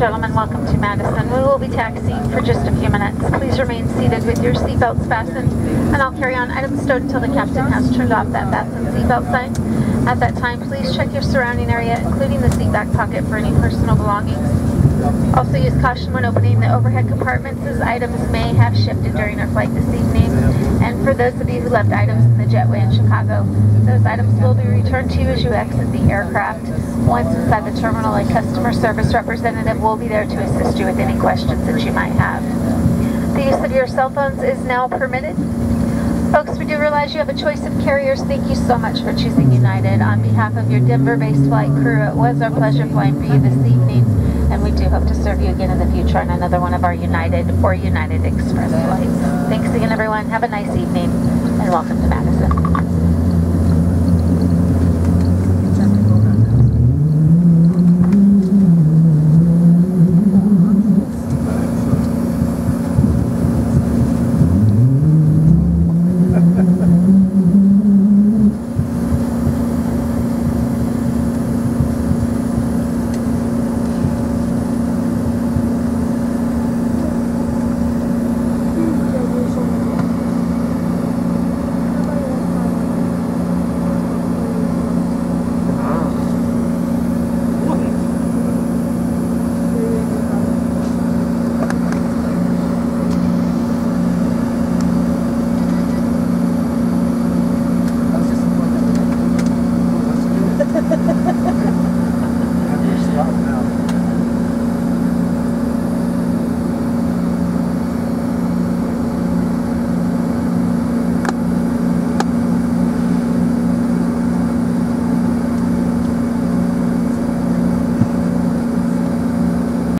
gentlemen, welcome to Madison. We will be taxiing for just a few minutes. Please remain seated with your seatbelts fastened, and I'll carry on items stowed until the captain has turned off that fasten seatbelt sign. At that time, please check your surrounding area, including the seat back pocket, for any personal belongings. Also use caution when opening the overhead compartments, as items may have shifted during our flight this evening. And for those of you who left items in the jetway in Chicago, those items will be returned to you as you exit the aircraft. Once inside the terminal, a customer service representative will be there to assist you with any questions that you might have. The use of your cell phones is now permitted. Folks, we do realize you have a choice of carriers. Thank you so much for choosing United. On behalf of your Denver-based flight crew, it was our pleasure flying for you this evening, and we do hope to serve you again in the future on another one of our United or United Express flights. Thanks again, everyone. Have a nice evening, and welcome to Madison.